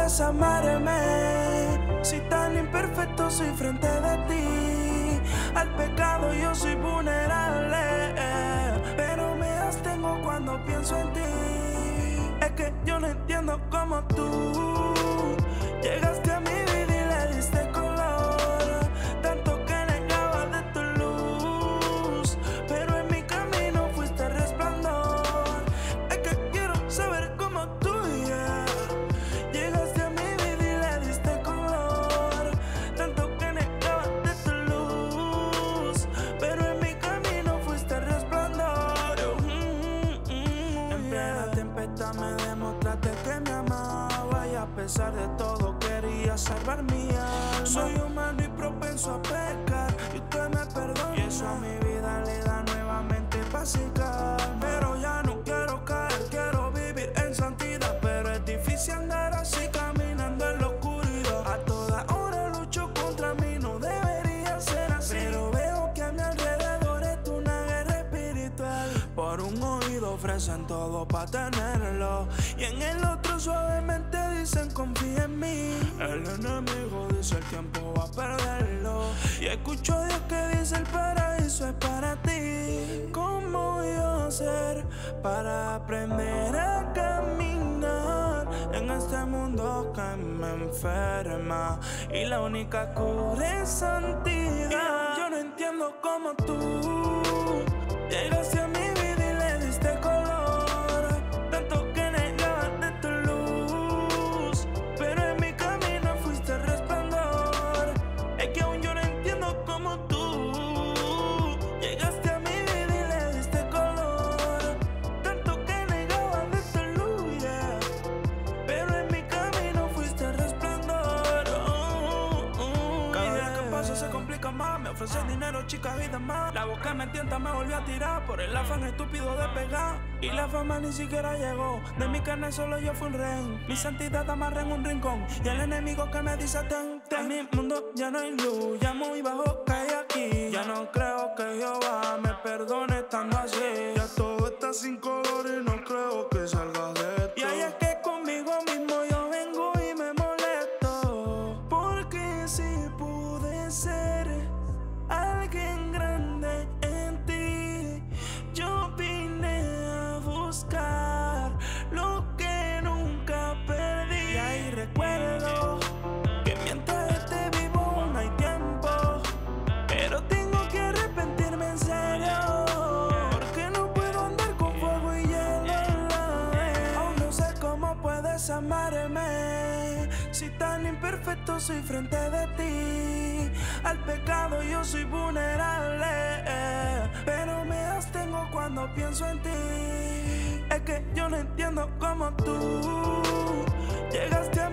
puedes amarme si tan imperfecto soy frente de ti? Al pecado yo soy vulnerable, pero me abstengo cuando pienso en ti. Es que yo no entiendo cómo tú llegaste a mi vida y le diste color, tanto que negabas de tu luz, pero en mi camino fuiste resplandor. Es que quiero saber cómo tú, llegaste a mi vida y le diste color, tanto que negabas de tu luz, pero en mi camino fuiste resplandor. En plena tempestad me demostraste que me amaba y a pesar de todo quería salvar mi alma. Soy humano y propenso a pecar y usted me perdona, y eso a mi vida le da nuevamente paz y calma. Pero ya no quiero caer, quiero vivir en santidad, pero es difícil andar así caminando en la oscuridad. A toda hora lucho contra mí, no debería ser así, pero veo que a mi alrededor es una guerra espiritual. Por un oído ofrecen todo para tenerlo y en el otro suavemente dicen confía en mí. El enemigo dice el tiempo va a perderlo y escucho a Dios que dice el paraíso es para ti. ¿Cómo yo hacer para aprender a caminar en este mundo que me enferma y la única cura es santidad? Yo no entiendo cómo tú llegaste a mi vida y le diste color, tanto que negabas de tu luz, pero en mi camino fuiste resplandor. Es que aún yo no entiendo cómo tú llegaste a mi vida y le diste color, tanto que negabas de tu luz, pero en mi camino fuiste resplandor. Cada día que pasa se complica más, me ofrecen dinero, chicas y demás. La boca me tienta, me volvió a tirar por el afán estúpido de pegar, y la fama ni siquiera llegó. De mi carne solo yo fui un rehén, mi santidad amarra en un rincón y el enemigo que me dice ten. En mi mundo ya no hay luz, ya muy bajo cae aquí. Ya no creo que Jehová me perdone estando así. Ya todo está sin color y no creo que salga de esto. Y ahí es que conmigo mismo yo vengo y me molesto, porque si pude ser alguien grande en ti, yo vine a buscar lo que nunca perdí. Y ahí recuerdo que mientras esté vivo aún hay tiempo, pero tengo que arrepentirme en serio, porque no puedo andar con fuego y hielo en la vez. Aún no sé cómo puedes amarme si tan imperfecto soy frente de ti. Al pecado yo soy vulnerable, pero me abstengo cuando pienso en ti. Es que yo no entiendo cómo tú llegaste a